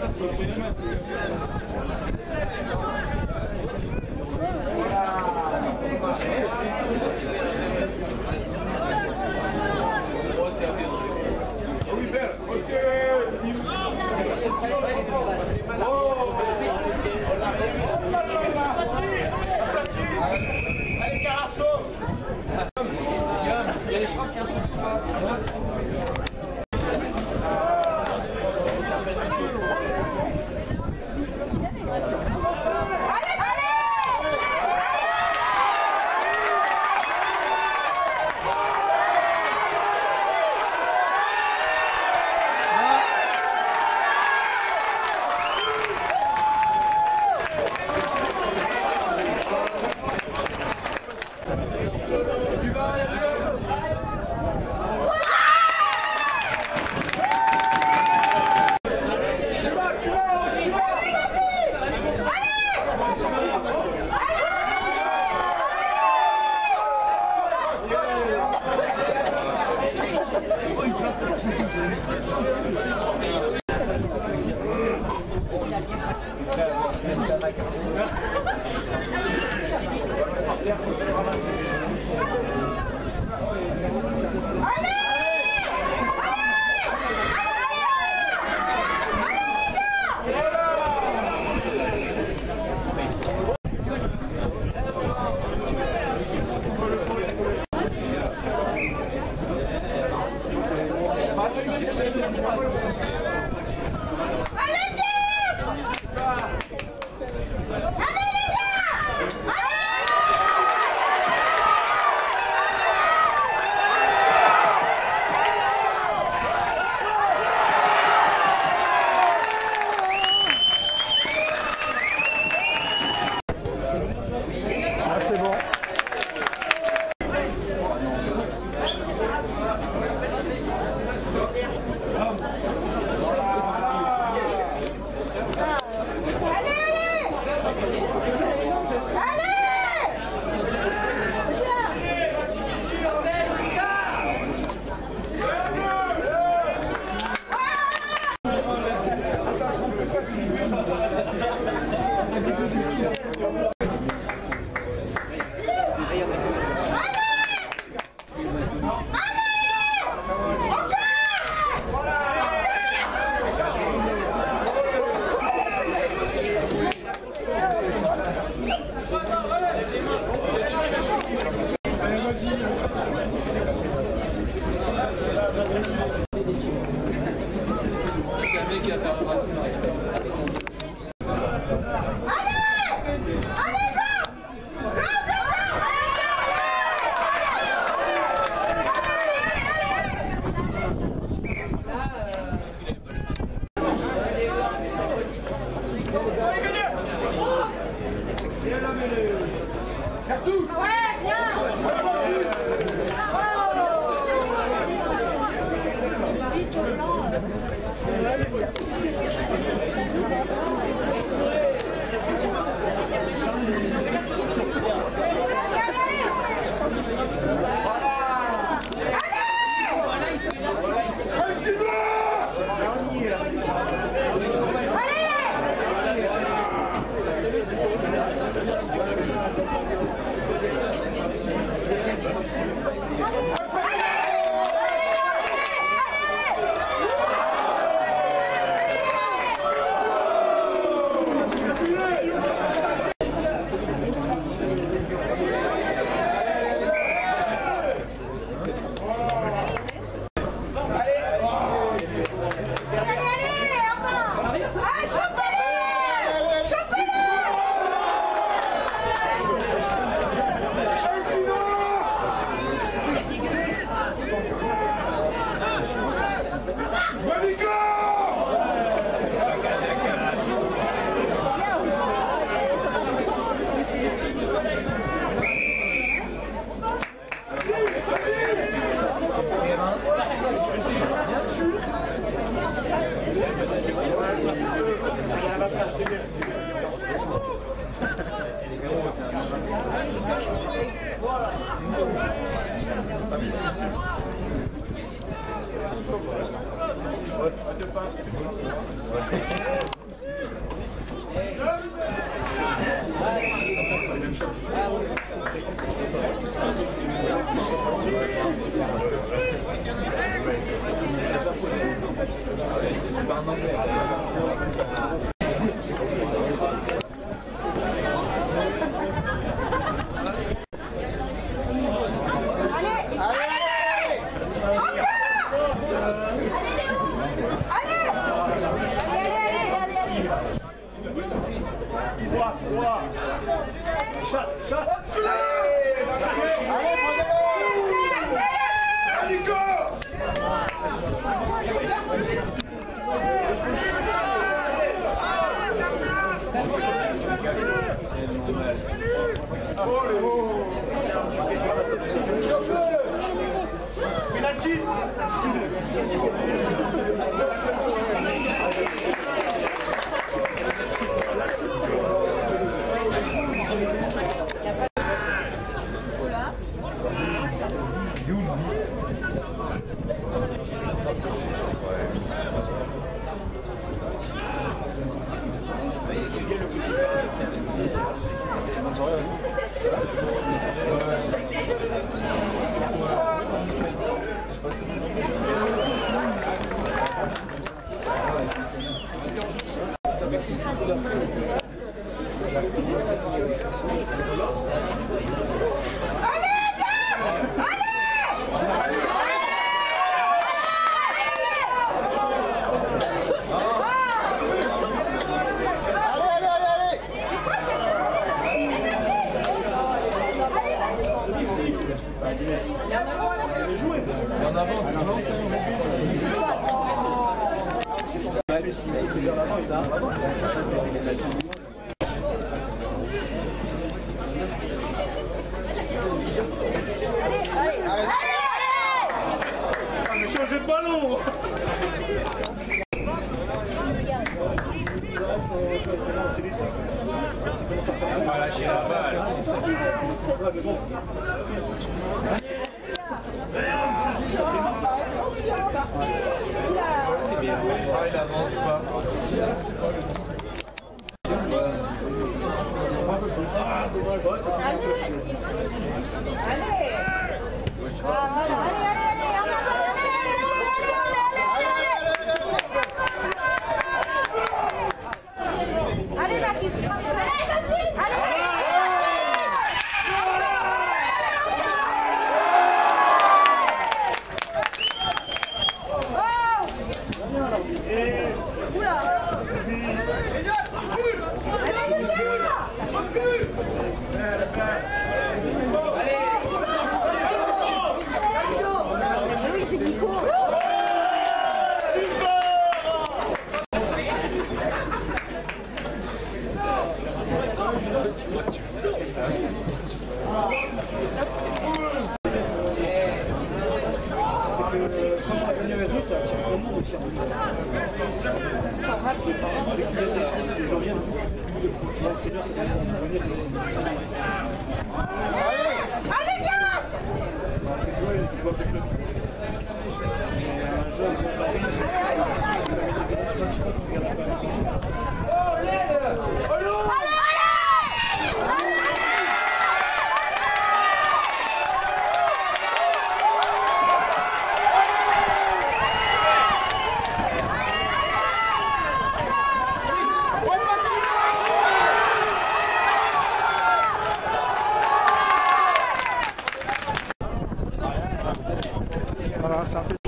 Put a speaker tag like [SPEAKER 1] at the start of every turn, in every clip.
[SPEAKER 1] Allez, Carasso! Il y a les frappes qui insultent pas. Changer de ballon. On va lâcher la balle. C'est bien joué. Ah, il avance pas. Ah, dommage.
[SPEAKER 2] Voilà, ça fait.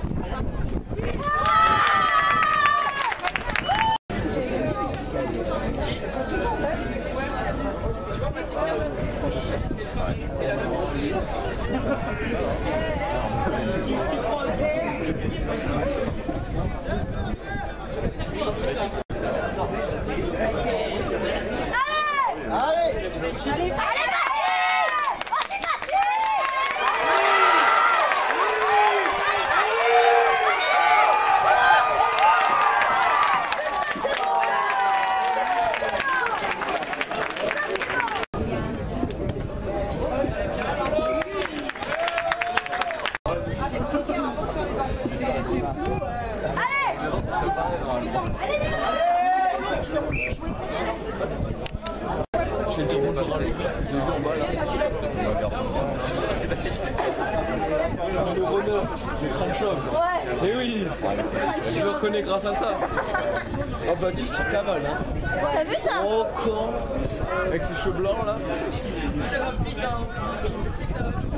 [SPEAKER 3] Le Renault, le crâne-chauve. Ouais. Et oui, je le reconnais grâce à ça. Oh Baptiste, il cavale, hein.
[SPEAKER 4] T'as vu ça?
[SPEAKER 3] Oh con. Avec ses cheveux blancs là.
[SPEAKER 4] Ça va vite, hein. Je sais que ça va vite.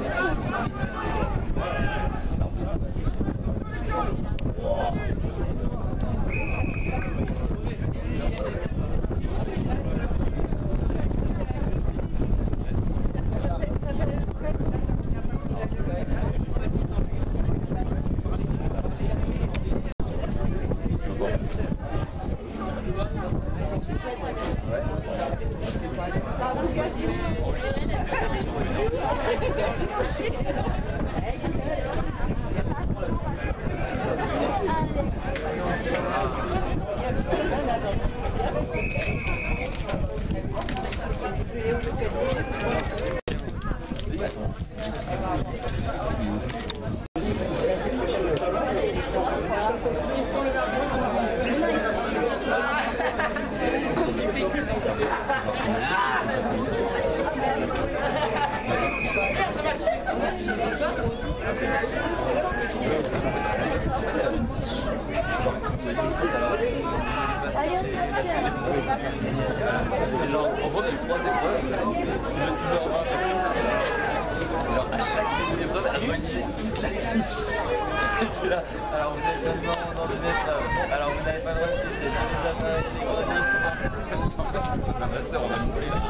[SPEAKER 3] Genre, en gros, on a eu 3 épreuves, de 1h20 chacune. Alors, à chaque épreuve, elle relisait toute la fiche. Et tu là, alors vous êtes seulement dans une épreuve, alors vous n'avez pas le droit de tricher, tous les appareils électroniques sont marqués. Ma soeur, on a une folie là.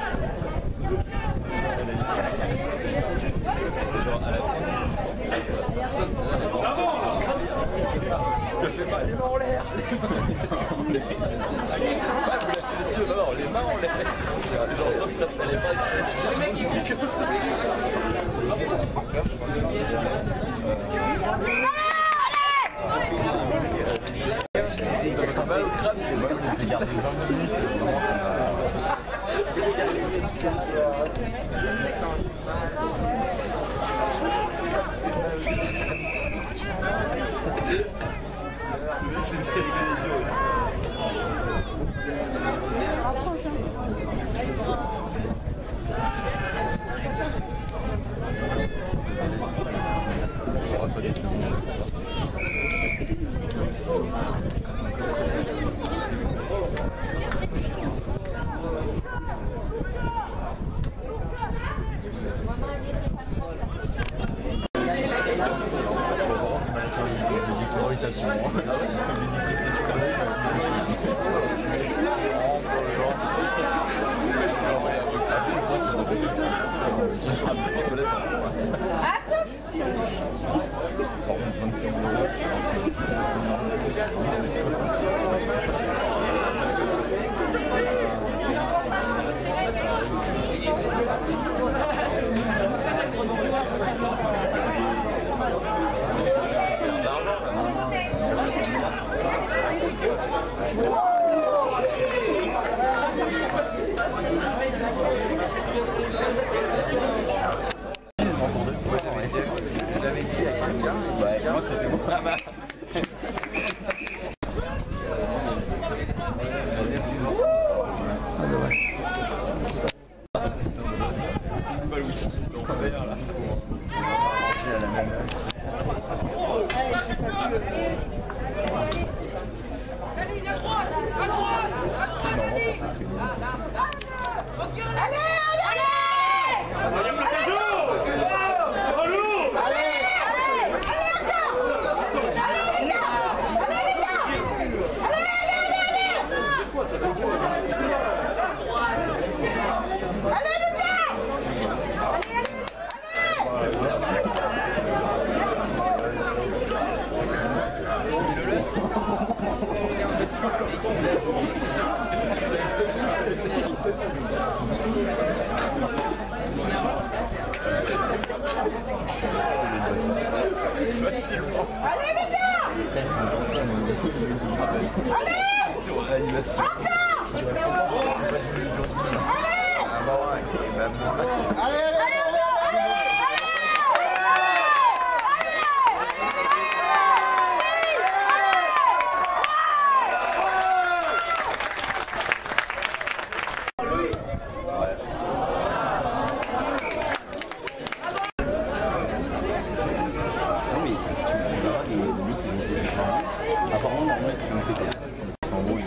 [SPEAKER 3] Genre, à la fin, je fais pas les mains en l'air, les mains en l'air. Ah, vous lâchez les stylos, non, les mains en l'air. Genre, sauf que ça n'allait pas être le mec qui dit que ça. Ça fait mal au crâne, mais voilà, on s'est gardé 20 minutes. C'était avec les yeux aussi. Je l'avais dit à quelqu'un, ouais, moi c'était bon. Ah bah. Pas le whisky, l'enfer là. Manger à la même heure.
[SPEAKER 5] Allez les gars! Allez!
[SPEAKER 3] Apparemment, normalement, c'est une pété. En gros,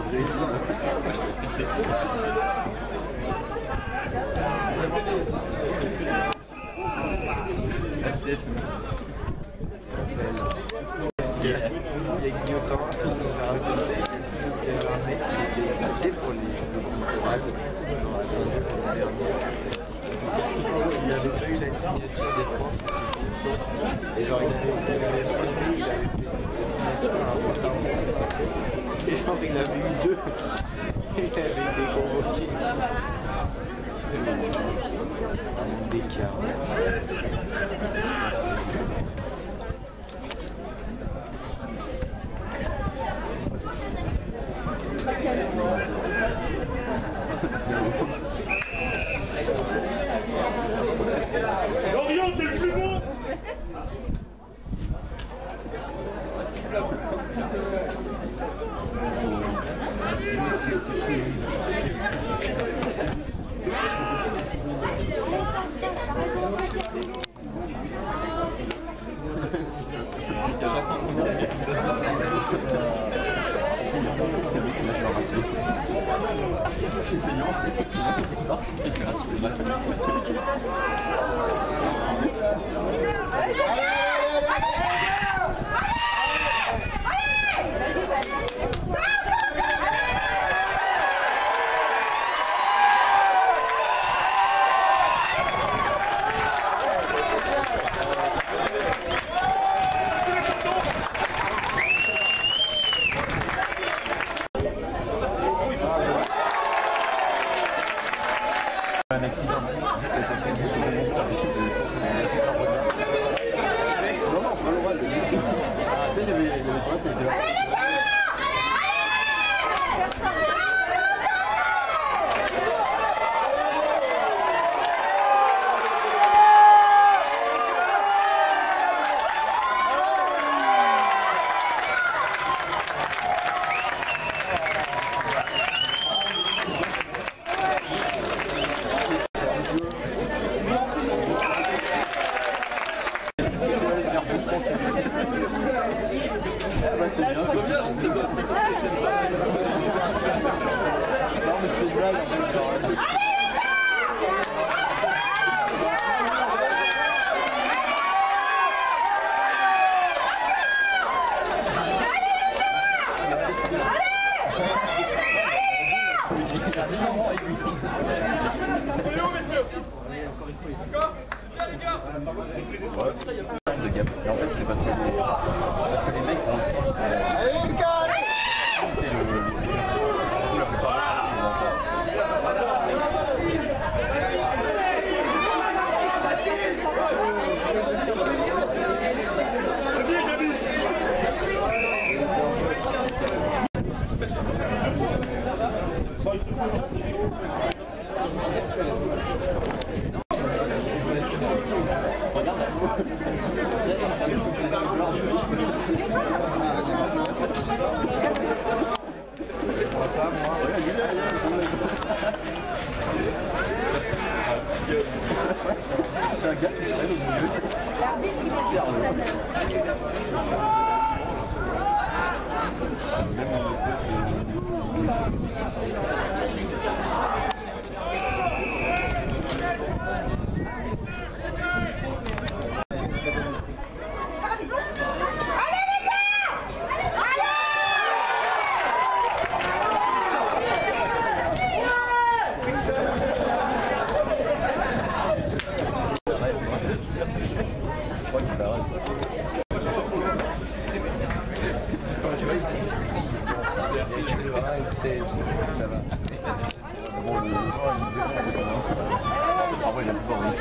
[SPEAKER 3] Il avait pas eu la signature des profs. Et genre, il avait eu 2. Il avait été convoqué. Un d'écart.
[SPEAKER 1] Dorian, t'es le plus beau!
[SPEAKER 3] Un accident. En fait, c'est parce que les mecs, pour l'instant, ils sont... Allez, Lucas, allez! C'est la plupart ça va. Bon, il a plus fort.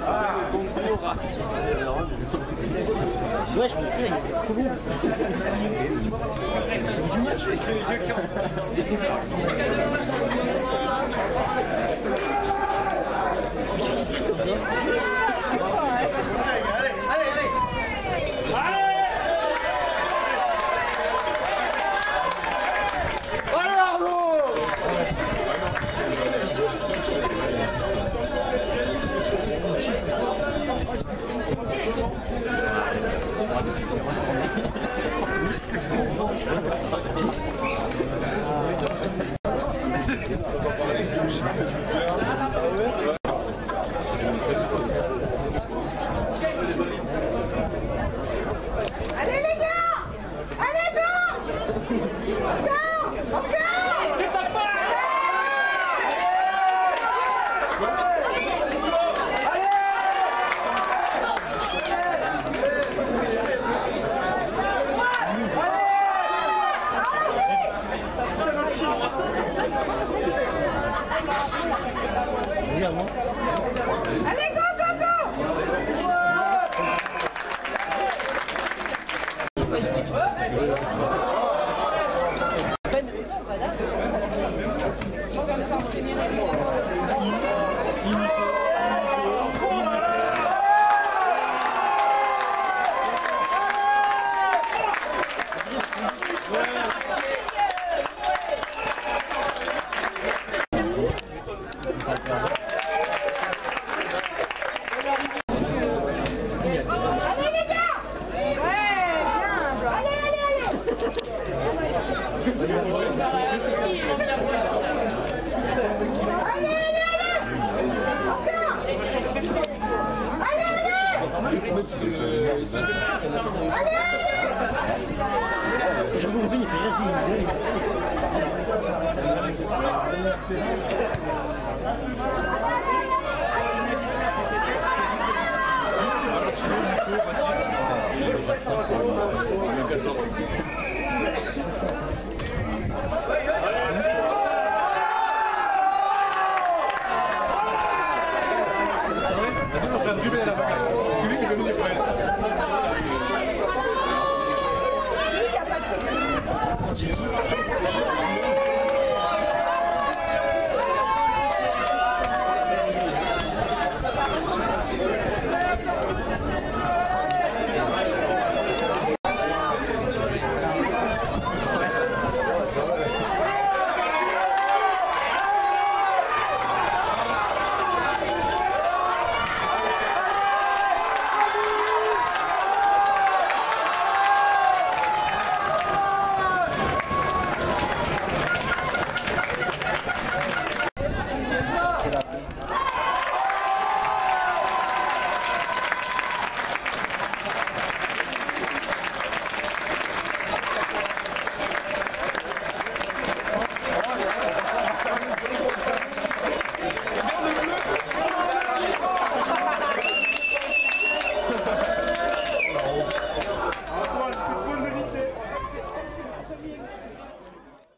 [SPEAKER 6] Ouais, je me fais, il était trop bon. C'est du match.
[SPEAKER 5] Allez les gars! Allez, go! Allez, go, go, go! Allez les gars! Ouais, bien! Allez, allez, allez! Allez, allez, allez! Encore! Allez, allez!
[SPEAKER 6] Je vois Ruben, il fait rien.
[SPEAKER 1] Vas-y, on se va dribbler là-bas. Parce que lui, il veut nous dire quoi.
[SPEAKER 5] Il n'y a pas de